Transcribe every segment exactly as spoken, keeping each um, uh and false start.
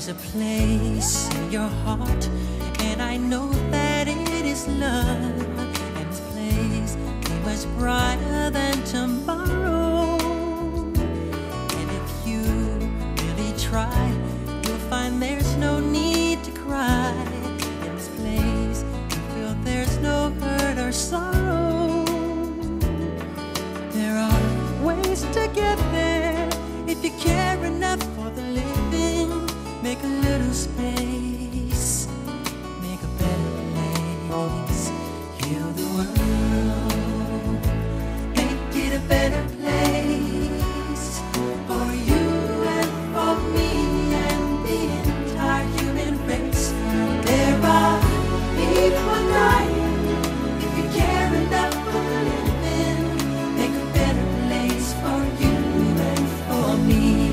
There's a place in your heart, and I know that it is love. And this place be much brighter than tomorrow. And if you really try, you'll find there's no need to cry. In this place, you feel there's no hurt or sorrow. There are ways to get there if you care enough for the living. Make a little space, make a better place. Heal the world, make it a better place for you and for me and the entire human race. There are people dying. If you care enough for the living, make a better place for you and for me.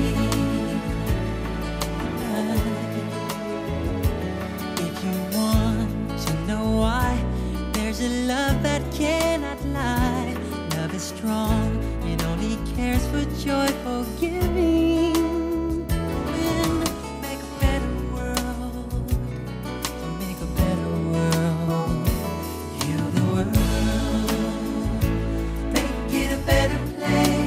There's a love that cannot lie. Love is strong, it only cares for joyful giving. And make a better world, to make a better world. Heal the world, make it a better place.